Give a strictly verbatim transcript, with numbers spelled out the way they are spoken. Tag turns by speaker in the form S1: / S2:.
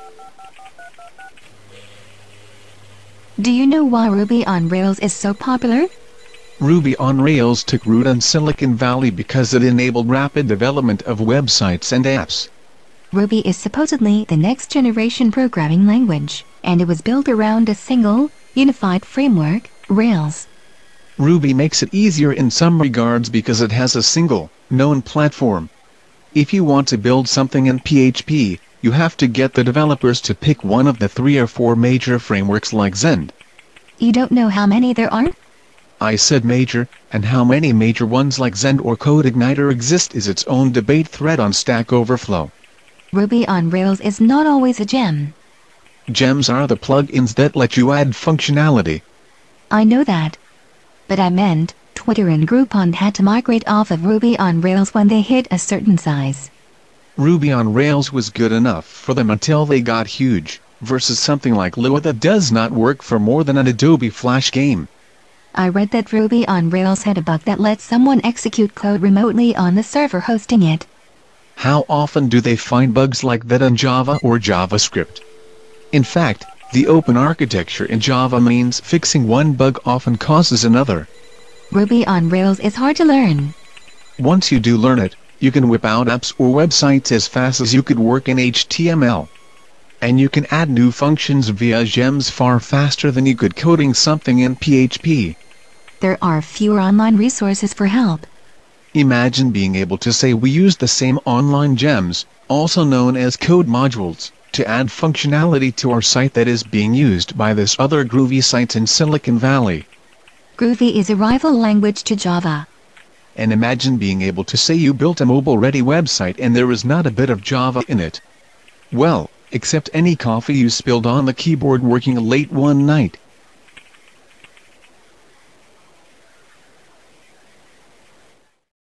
S1: Do you know why Ruby on Rails is so popular?
S2: Ruby on Rails took root in Silicon Valley because it enabled rapid development of websites and apps.
S1: Ruby is supposedly the next generation programming language, and it was built around a single, unified framework, Rails.
S2: Ruby makes it easier in some regards because it has a single, known platform. If you want to build something in P H P, you have to get the developers to pick one of the three or four major frameworks like Zend.
S1: You don't know how many there are?
S2: I said major, and how many major ones like Zend or CodeIgniter exist is its own debate thread on StackOverflow.
S1: Ruby on Rails is not always a gem.
S2: Gems are the plugins that let you add functionality.
S1: I know that. But I meant, Twitter and Groupon had to migrate off of Ruby on Rails when they hit a certain size.
S2: Ruby on Rails was good enough for them until they got huge, versus something like Lua that does not work for more than an Adobe Flash game.
S1: I read that Ruby on Rails had a bug that lets someone execute code remotely on the server hosting it.
S2: How often do they find bugs like that in Java or JavaScript? In fact, the open architecture in Java means fixing one bug often causes another.
S1: Ruby on Rails is hard to learn.
S2: Once you do learn it, you can whip out apps or websites as fast as you could work in H T M L. And you can add new functions via gems far faster than you could coding something in P H P.
S1: There are fewer online resources for help.
S2: Imagine being able to say we use the same online gems, also known as code modules, to add functionality to our site that is being used by this other groovy sites in Silicon Valley.
S1: Groovy is a rival language to Java.
S2: And imagine being able to say you built a mobile-ready website and there is not a bit of Java in it. Well, except any coffee you spilled on the keyboard working late one night.